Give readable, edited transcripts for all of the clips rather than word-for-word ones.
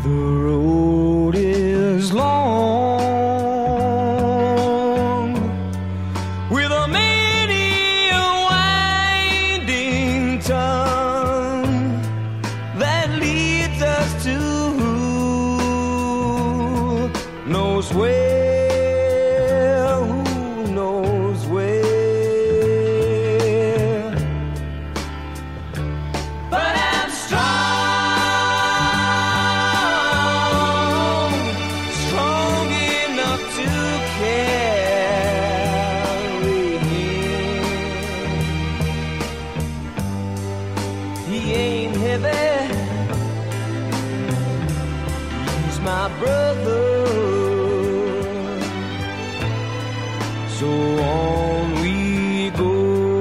The road is long, with a many a winding tongue that leads us to who knows where, who knows where. But I'm strong, strong enough to carry him. He ain't heavy, he's my brother. So on we go.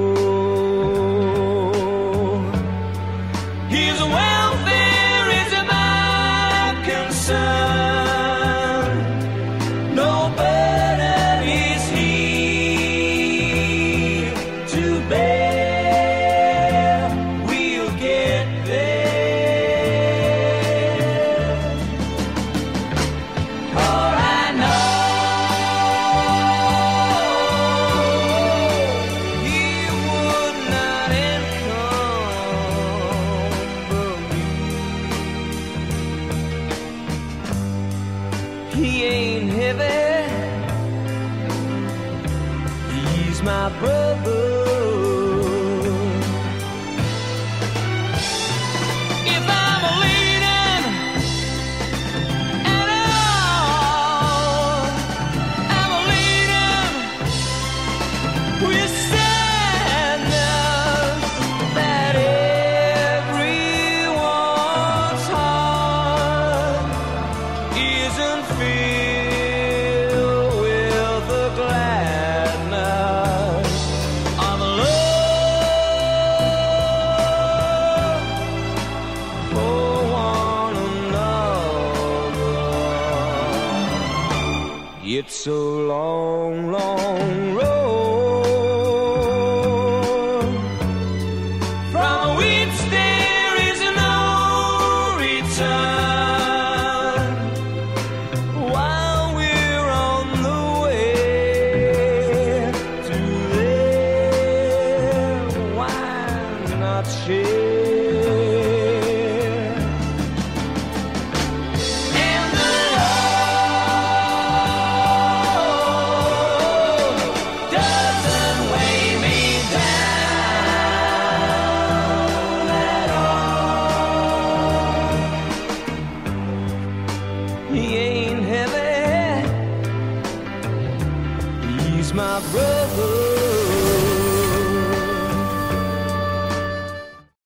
His welfare is my concern. No burden is he to bear. We'll get there. For I know he would not encumber me. He ain't heavy, he's my brother. If I'm leading at all, I'm leading with sadness that everyone's heart isn't filled with the gladness of love for one another. It's a long, long road from which there is no return. While we're on the way to there, why not share? And the road doesn't weigh me down at all. He ain't heavy, he's my brother.